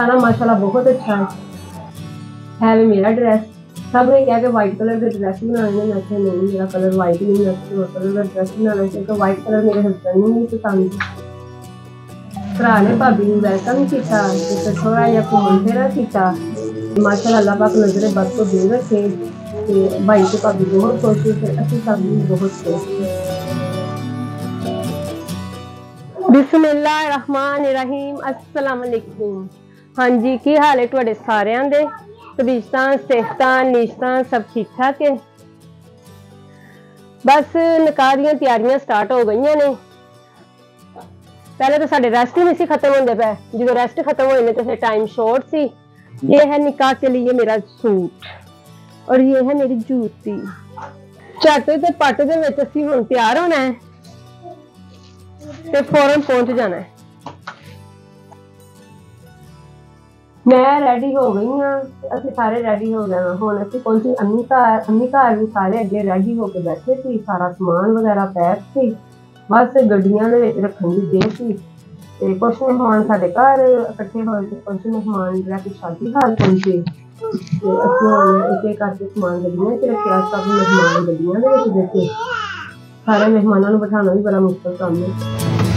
खाना माशाल्लाह बहुत अच्छा है भी मेरा ड्रेस। सब ने कहा कि वाइट कलर का ड्रेस बनाने, मैं कहा नहीं मेरा कलर वाइट नहीं, मैं सिल्वर कलर का ड्रेस बनाना, क्योंकि वाइट कलर मेरे हस्बैंड ਨੂੰ नहीं पसंद। भरा ने भाभी ਨੂੰ वेलकम किया तो थोड़ा जिहा घूमन फिरन किया। माशाल्लाह अल्लाह पाक नज़रे बद तो दूर रखे। भाई तो भाभी बहुत खुश थे, असं सब भी बहुत खुश। बिस्मिल्लाहिर्रहमानिर्रहीम, अस्सलाम वालेकुम। हाँ जी, की हाल है तुहाडे सारियां दे? तबीयतां सेहतां नीशतां सब ठीक ठाक है? बस निकाह दी तैयारियां स्टार्ट हो गई ने। पहले तो साडे रेस्ट नहीं सी खत्म होंदे पे, जो रेस्ट खत्म होए ने तो फिर टाइम शॉर्ट सी। ये है निकाह के लिए मेरा सूट और ये है मेरी जूती। झट ते पट दे विच असीं हुण तैयार होना है ते फौरन पहुंच जाना है। मैं रेडी हो गई हाँ, असं सारे रेडी हो गए। हुण असीं पहुंची अम्मी घर। अम्मी घर भी सारे अगे रेडी होके बैठे सी, सारा समान वगैरह पैक सी, बस गड्डियां दे विच रखण दी देर सी। ते कुछ मेहमान साडे घर इकट्ठे होए ते कुछ मेहमान जिहड़े शादी हाल पहुंचे ते असीं हुण एक एक करके समान गड्डियां च रखिया। सब मेहमान गड्डियां दे विच बैठे, सारे मेहमानां नूं बिठाना भी बड़ा मुश्किल काम है।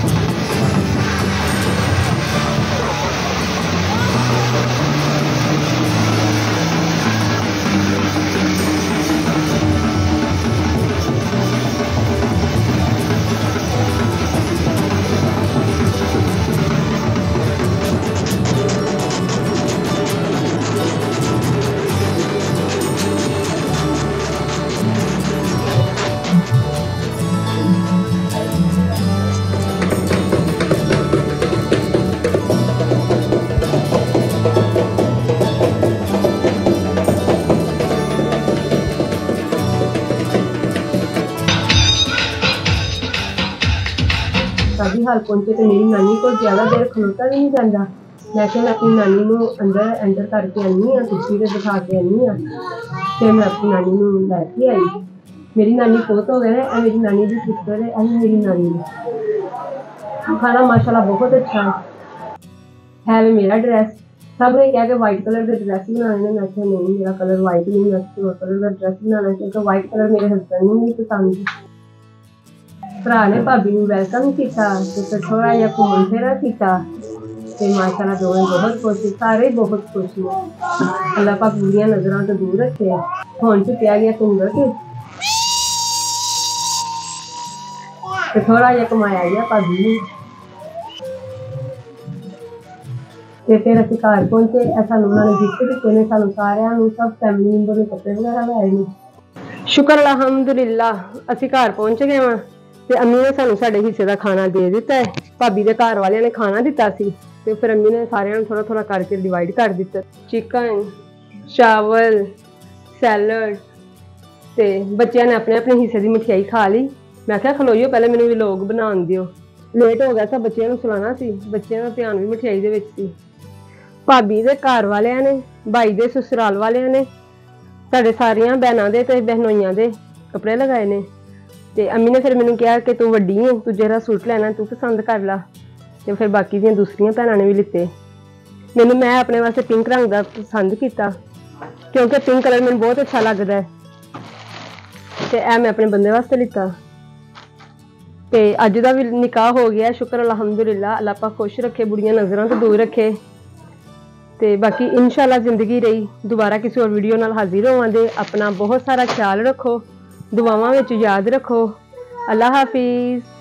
शादी हाल पहुंचे तो मेरी नानी को ज्यादा देर खलोता भी नहीं जाता। मैं अपनी नानी को अंदर एंटर करके आनी हाँ, कुर्सी पर बिठा के आनी हाँ, फिर मैं अपनी नानी को लैके आई। मेरी नानी बहुत हो गए है, मेरी नानी की सिस्टर है, मेरी नानी। खाना माशाल्लाह बहुत अच्छा है भी मेरा ड्रेस। सब ने कहा कि वाइट कलर का ड्रेस बनाने, मैं कहा नहीं मेरा कलर वाइट नहीं, मैं सिल्वर कलर का ड्रेस बनाना, क्योंकि वाइट कलर मेरे हस्बैंड को नहीं पसंद। भरा ने भाभी ਨੂੰ वेलकम किया तो थोड़ा जिहा घूमन फिरन किया। माशाल्लाह दोवें बहुत खुश, सारे बहुत खुश ने। अल्लाह पाक बुरियां नज़रां तो दूर रखे। हुण चुकिया गया घूंघट ते थोड़ा जिहा घुमाया गया भाभी नूं ते फिर असीं घर पहुंचे। सानूं उन्होंने गिफ्ट दित्ते ने, सानूं सारिआं नूं सब फैमिली मैंबर ने कपड़े वगैरह लाए ने। शुक्र अलहमदुलिल्लाह असीं घर पहुंच गए वां ते अम्मी ने सानू साडे हिस्से का खाना दे दिता है। भाभी के घर वाले ने खाना दिता सी ते फिर अम्मी ने सारिआं नूं थोड़ा थोड़ा करके डिवाइड कर दिता। चिकन, चावल, सैलड ते बच्चों ने अपने अपने हिस्से की मठियाई खा ली। मैं क्या खलोइयो पहले मैनूं व्लॉग बनाउण दिओ। लेट हो गया था, बच्चों नूं सुलाना सी, बच्चों का ध्यान भी मठियाई दे विच सी। भाभी के घर वालिआं ने, भाई के ससुराल वालिआं ने साडे सारियां बहनां दे ते बहनोइयां दे कपड़े लगाए ने। ते अम्मी ने फिर मैनूं कहा कि तू वड्डी है, तू जेहड़ा सूट लेना तू पसंद कर ला। तो फिर बाकी दी दूसरियां भैनां ने भी लिते। मैं अपने वास्ते पिंक रंग का पसंद किया, क्योंकि पिंक कलर मैनूं बहुत अच्छा लगता है। तो यह मैं अपने बंदे वास्ते लिता। तो अज का भी निकाह हो गया, शुक्र अलहमदुलिल्लाह। अल्लाह पाक खुश रखे, बुरियां नज़रां तो दूर रखे। तो बाकी इंशाअल्लाह जिंदगी रही दोबारा किसी और वीडियो नाल हाजिर होवांगे। अपना बहुत सारा ख्याल रखो, दुआवां विच याद रखो। अल्लाह हाफिज़।